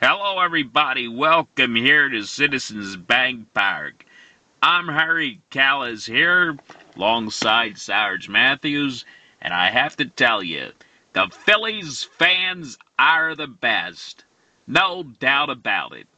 Hello, everybody. Welcome here to Citizens Bank Park. I'm Harry Callis here, alongside Sarge Matthews, and I have to tell you, the Phillies fans are the best. No doubt about it.